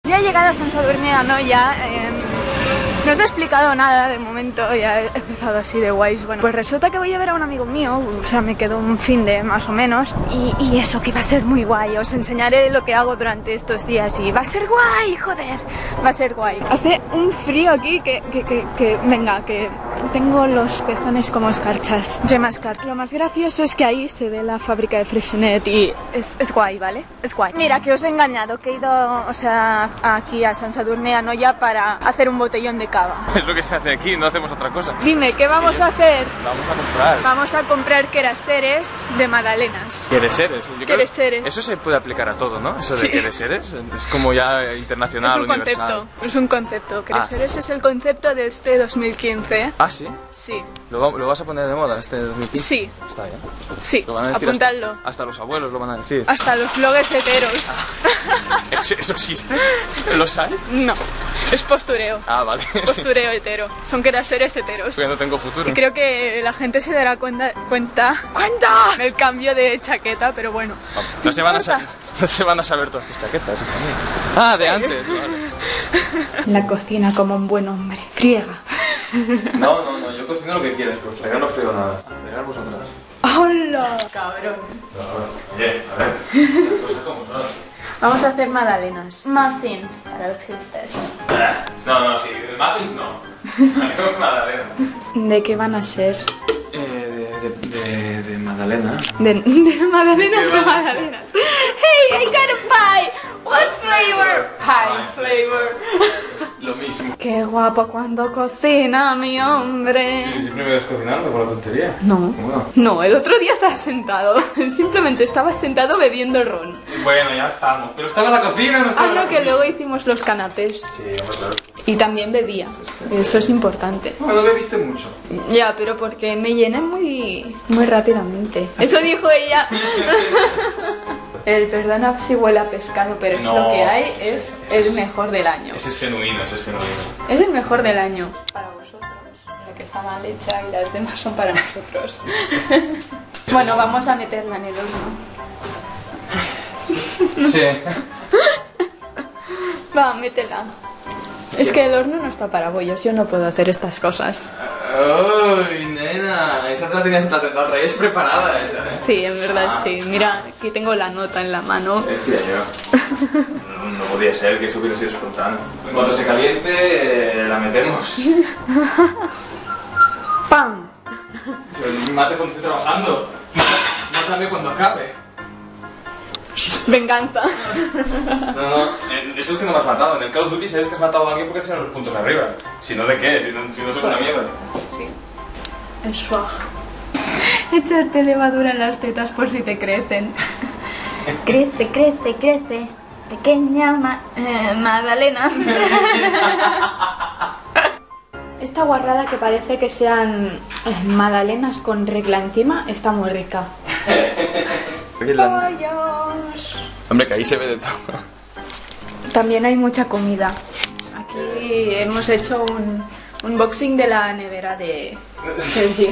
Ya he llegado a Sant Sadurní d'Anoia. No os he explicado nada de momento, ya he empezado así de guays. Bueno, pues resulta que voy a ver a un amigo mío, o sea, me quedo un fin de más o menos. Y eso que va a ser muy guay, os enseñaré lo que hago durante estos días y va a ser guay, joder, va a ser guay. Hace un frío aquí que venga, que tengo los pezones como escarchas. Lo más gracioso es que ahí se ve la fábrica de Freixenet y es guay, ¿vale? Es guay. Mira, que os he engañado, que he ido, o sea, aquí a Sant Sadurní d'Anoia para hacer un botellón de cava. Es lo que se hace aquí, no hacemos otra cosa. Dime, ¿qué vamos a hacer? Vamos a comprar. Vamos a comprar queraseres de magdalenas. Quereseres. Quereseres. Eso se puede aplicar a todo, ¿no? Eso Sí. de quereseres es como ya internacional, universal. Es un concepto. Quereseres es el concepto de este 2015. Ah, ¿sí? Sí. ¿Lo vas a poner de moda este 2015? Sí. Está bien. Sí, Lo van a decir apuntadlo. hasta los abuelos lo van a decir. Hasta los bloggers heteros. ¿Eso existe? ¿Los hay? No, es postureo. Ah, vale. Postureo hetero. Son queraseres heteros. Porque no tengo futuro. Y creo que la gente se dará cuenta del cambio de chaqueta, pero bueno. No se van a saber todas tus chaquetas, hija mía. Ah, de antes, vale. La cocina como un buen hombre. Friega. No, yo cocino lo que quieres, pero fregar no frego nada. Fregar vosotras. ¡Hola! Cabrón. Oye, a ver, las cosas como son. Vamos a hacer magdalenas. Muffins para los hipsters. No, sí, muffins no. Hacemos magdalena. ¿De qué van a ser? De magdalena. De magdalenas. Hey, I got a pie! What flavor? Pie flavor. Es lo mismo. Qué guapo cuando cocina mi hombre. ¿Siempre me ves cocinando por la tontería? No. ¿Cómo no? No, el otro día estaba sentado. Simplemente estaba sentado bebiendo ron. Bueno, ya estamos. Pero estaba en la cocina, no estaba Ah, no, que luego hicimos los canapés. Sí, hombre, claro. Y también bebía. Eso es importante. No bebiste mucho. Ya, pero porque me llené muy rápidamente. Eso dijo ella. El perdona si huele a pescado, pero No, es lo que hay, ese es es- el mejor del año. Ese es genuino, Es el mejor del año. Para vosotros. La que está mal hecha y las demás son para nosotros. Bueno, vamos a meterla en el horno. Sí. Va, métela. Es que el horno no está para bollos, yo no puedo hacer estas cosas. ¡Uy, nena! Esa la tenías, la traías preparada, esa, ¿eh? Sí, en verdad sí. Mira, aquí tengo la nota en la mano. Decía yo. No podía ser que eso hubiera sido espontáneo. En cuanto se caliente, la metemos. ¡Pam! Pero mate cuando estoy trabajando. Mátame cuando acabe. Venganza. No, eso es que no me has matado. En el Call of Duty sabes que has matado a alguien porque tienes los puntos arriba. Si no, ¿de qué? Si no soy una mierda. Sí. El swag. Echarte levadura en las tetas por si te crecen. Crece, crece, crece. Pequeña magdalena. Esta guarrada que parece que sean magdalenas con regla encima está muy rica. ¡Pollos! Hombre, que ahí se ve de todo. También hay mucha comida. Aquí hemos hecho un unboxing de la nevera de Sergi.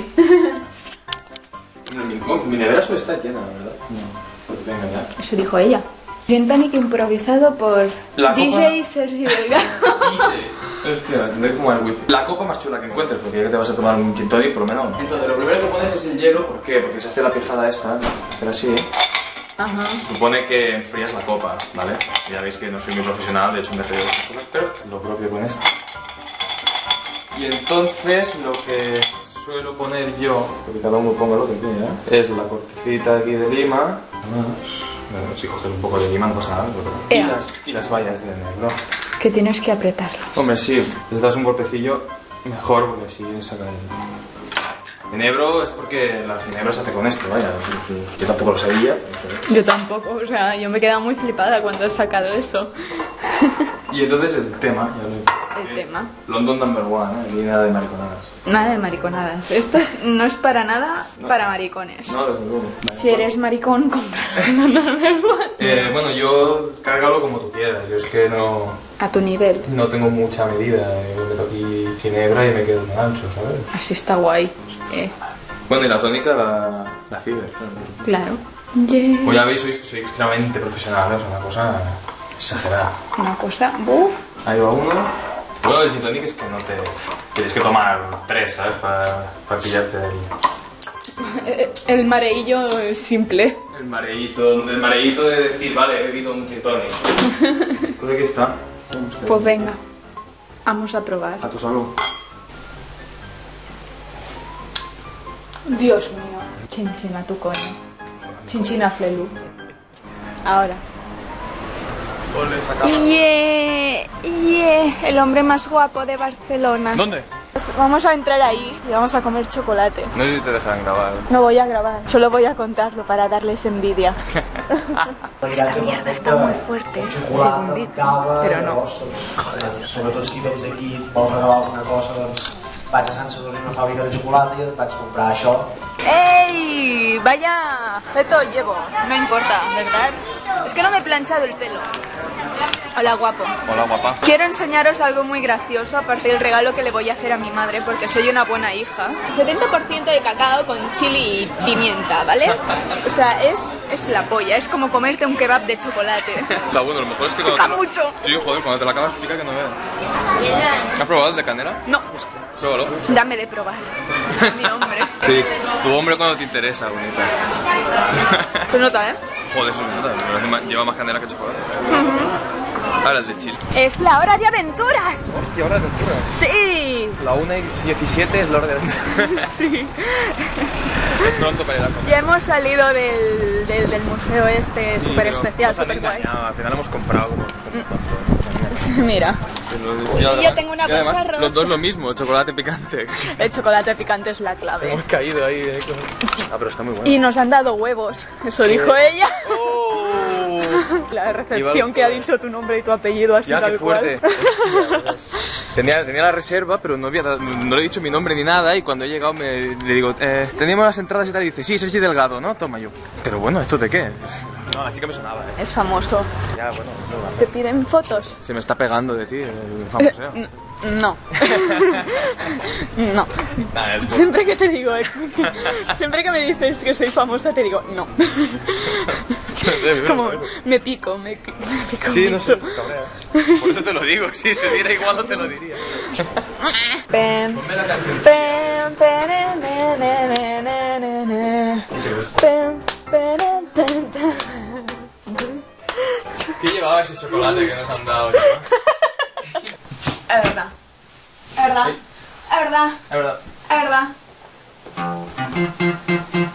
Mi nevera suele estar llena, la verdad. No, te voy a engañar. Eso dijo ella. Gin tonic improvisado por La DJ copa. Sergi Delgado. Hostia, tendré que fumar el wifi. La copa más chula que encuentres, porque ya que te vas a tomar un gin tonic, por lo menos. Entonces, lo primero que pones es el hielo. ¿Por qué? Porque se hace la pijada esta, ¿no? Hacer así, Ajá. Se supone que enfrías la copa, ¿vale? Ya veis que no soy muy profesional, de hecho me he pedido estas cosas, pero lo propio con esto. Y entonces lo que suelo poner yo, porque cada uno ponga lo que quiera, es la cortecita aquí de lima. Bueno, si coges un poco de lima no pasa nada, pero... y las bayas de negro. Que tienes que apretarlo. Hombre, sí, les das un golpecillo mejor porque así saca el... Ginebro es porque la ginebra se hace con esto, vaya. Yo tampoco lo sabía. Yo tampoco, o sea, yo me he quedado muy flipada cuando he sacado eso. Y entonces el tema, ya lo El tema. London number one, ¿eh? Aquí nada de mariconadas. Nada de mariconadas. Esto no es para nada para maricones. No, desde luego. Si eres maricón, cómpralo. Bueno, yo cárgalo como tú quieras. Yo es que A tu nivel. no tengo mucha medida. Yo meto aquí ginebra y me quedo en ancho, ¿sabes? Así está guay. Bueno, y la tónica, la Cider. Claro. Pues ya veis, soy extremadamente profesional, es una cosa... Exagerada. Una cosa... ¡Buf! Ahí va uno. Luego el gin tonic es que no te... Tienes que tomar 3, ¿sabes? Para pillarte El mareillo es simple. el mareíto de decir, vale, he bebido un gin tonic. Pues aquí está. Pues venga, vamos a probar. A tu salud. Dios mío. Chinchina tu coño. Chinchina flelu. Ahora. Ole, saca. El hombre más guapo de Barcelona. ¿Dónde? Vamos a entrar ahí y vamos a comer chocolate. No sé si te dejan grabar. No voy a grabar, solo voy a contarlo para darles envidia. Esta mierda está muy fuerte, según dicen, pero no. Sobretot si vens aquí vols regalar alguna cosa, doncs vaig a Sant Sadurní, una fàbrica de xocolata, i et vaig comprar això. ¡Ey! Vaya jeto llevo, no importa, ¿verdad? Es que no me he planchado el pelo. Hola, guapo. Hola, guapa. Quiero enseñaros algo muy gracioso, aparte del regalo que le voy a hacer a mi madre, porque soy una buena hija. 70% de cacao con chili y pimienta, ¿vale? O sea, es la polla, es como comerte un kebab de chocolate. Está bueno, lo mejor es que cuando ¡Pica mucho! Sí, joder, cuando te la acabas pica que no veas. ¿Has probado el de canela? No, Pruébalo. dame de probar. Mi hombre. Sí, tu hombre cuando te interesa, bonita. Se nota, ¿eh? Joder, eso es nada, pero encima lleva más canela que chocolate. Ahora el de chile. ¡Es la hora de aventuras! Hostia, hora de aventuras. ¡Sí! La 1:17 es la hora de aventuras. Sí. Es pronto para ir a comer. Ya hemos salido del museo este Sí, súper pero especial, nos han súper guay. engañado, al final hemos comprado como tontos. Mira, Y yo tengo una además, cosa rosa. los dos lo mismo, chocolate picante. el chocolate picante es la clave. Hemos caído ahí. Ah, pero está muy bueno. Y nos han dado huevos, eso dijo ella. ¡Oh! La recepción que ha dicho tu nombre y tu apellido así Ya, tal qué fuerte. cual. Hostia, tenía la reserva, pero no le he dicho mi nombre ni nada. Y cuando he llegado le digo, teníamos las entradas y tal. Y dice, sí, Sergi Delgado, ¿no? Toma yo. Pero bueno, ¿esto de qué? No, la chica me sonaba, Es famoso. Ya, bueno, no va. ¿Te piden fotos? Se me está pegando de ti el famoseo. No. No. Nah, es Siempre que te digo, siempre que me dices que soy famosa, te digo no. Es como, me pico Sí, no sé, mucho. cabrea. Por eso te lo digo, si te diera igual no te lo diría. Pem, Ponme la canción. pem, pere, ne, ne, ne, ne, ne, ne. Pem, pere, ten, ten. ¿Qué llevaba ese chocolate que nos han dado? Es verdad. Es verdad. Sí. Es verdad. Es verdad. Es verdad.